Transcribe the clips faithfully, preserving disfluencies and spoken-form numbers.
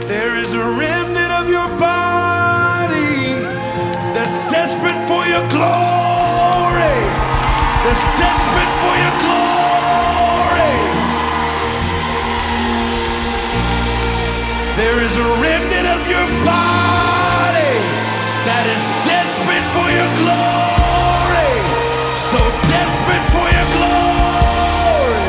There is a remnant of your body that's desperate for your glory. That's desperate for your glory. There is a remnant of your body that is desperate for your glory. So desperate for your glory.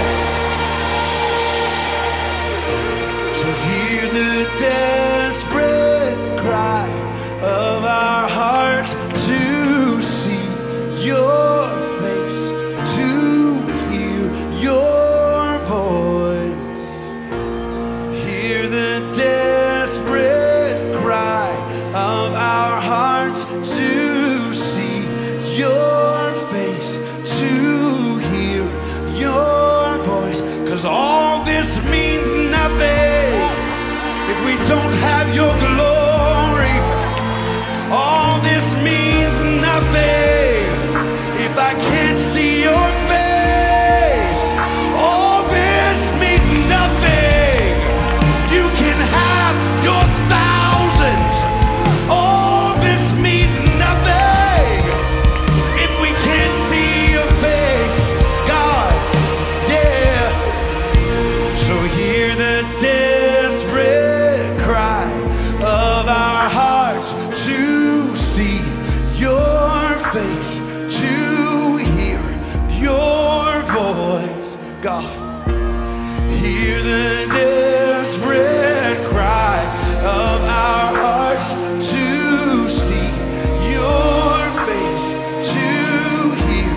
So hear the desperate cry of our hearts to see your face, to hear your voice. Hear the desperate cry of our hearts to see your face, to hear your voice. 'Cause all this means nothing if we don't have your glory. All this means nothing if I can't see your face. All this means nothing. You can have your thousands. All this means nothing if we can't see your face, God. Yeah. So hear the desperate cry of our hearts to see your face, to hear your voice, God. Hear the desperate cry of our hearts to see your face, to hear.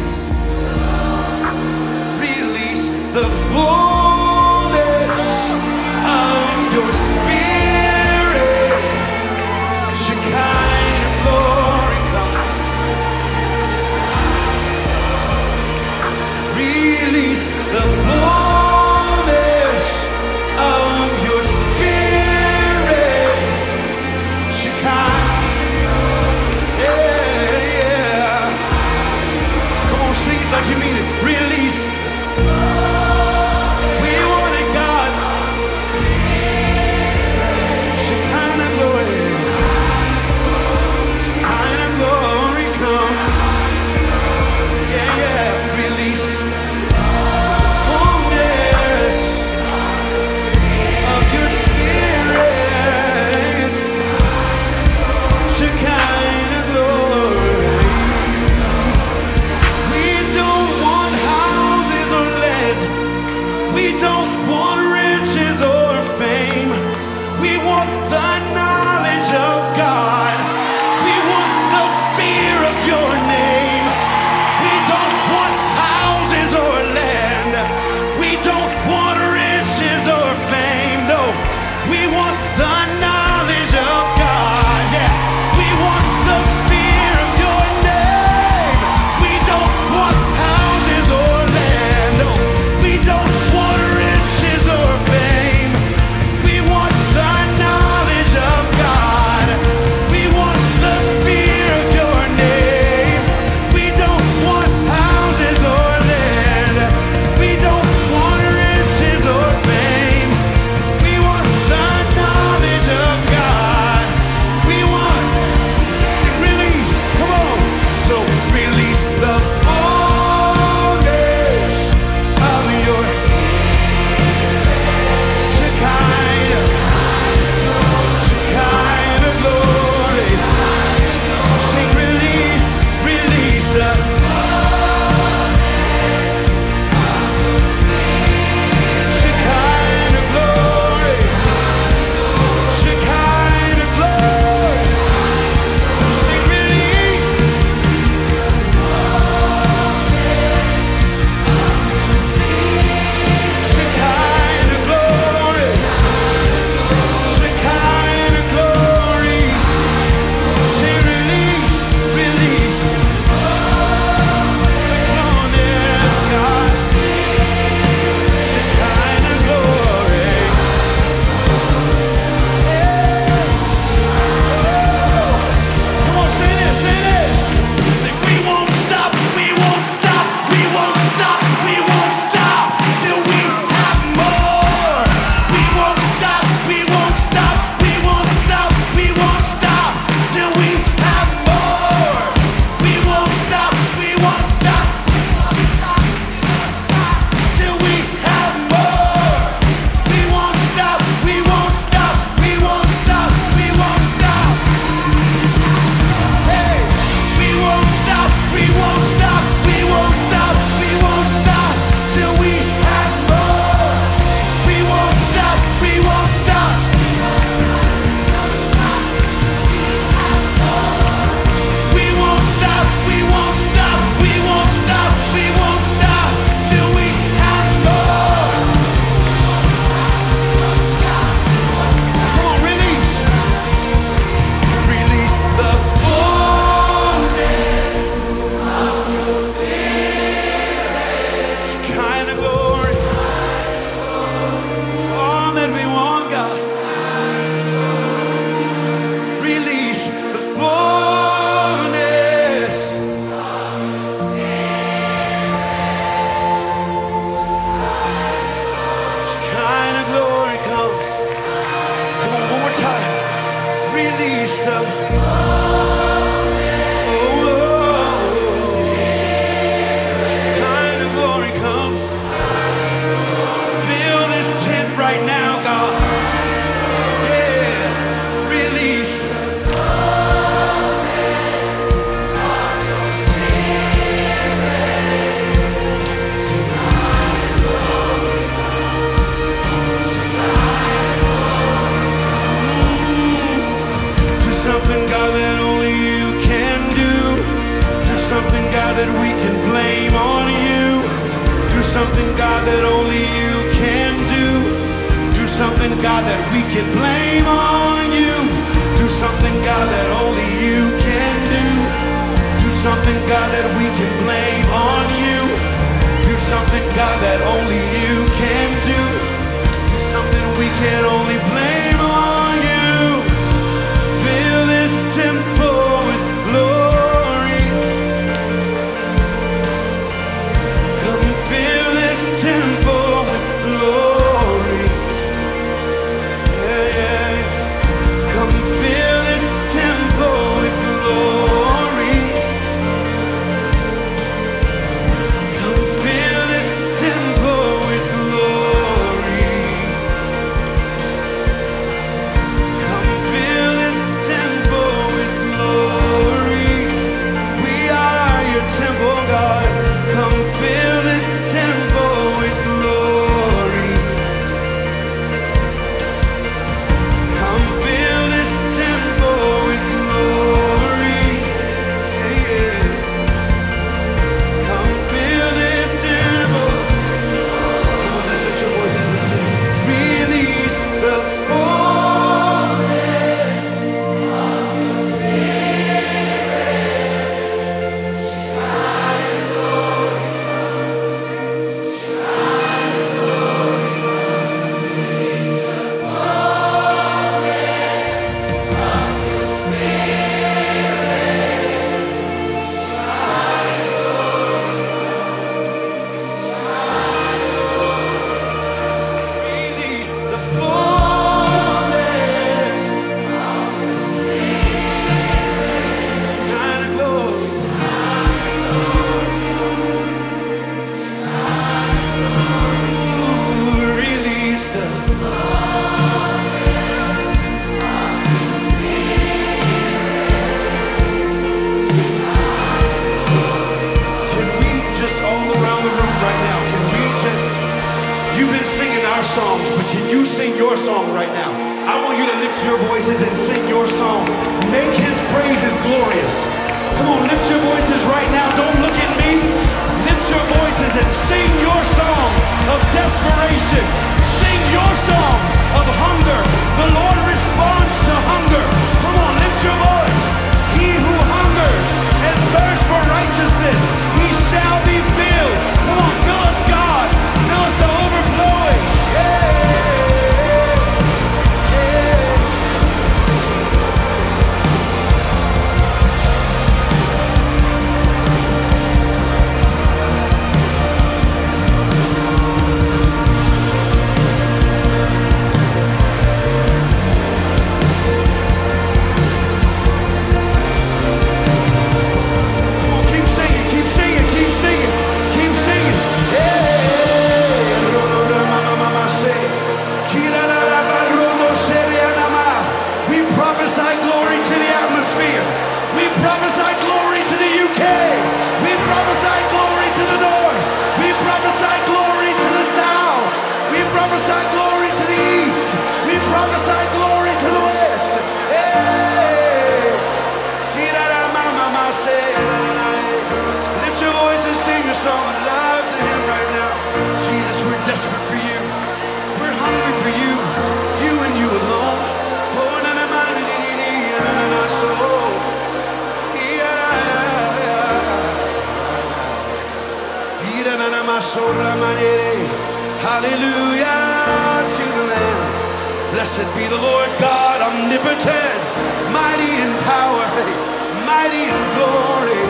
Release the fullness of That we can blame on you. Do something, God, that only you can do. Do something, God, that we can blame on you. Do something, God, that only you can do. Do something, God, that we can blame on you. Do something, God, that only you can do. Do something we can only blame on you. Fill this temple with glory. Temple with glory. Yeah, yeah. Come fill this temple with glory. Come fill this temple with glory. Come fill this temple with glory. We are your temple, God. Come fill this temple. Songs, but can you sing your song right now? I want you to lift your voices and sing your song. Make his praises glorious. Come on, lift your voices right now. Don't look at me. Lift your voices and sing your song of desperation. Sing your song of hunger. The Lord responds to hunger. Come on, lift your voice. He who hungers and thirsts for righteousness, he shall be filled. Come on, fill us, God. Fill us to overflowing. Hallelujah to the Lamb. Blessed be the Lord God, omnipotent, mighty in power, mighty in glory.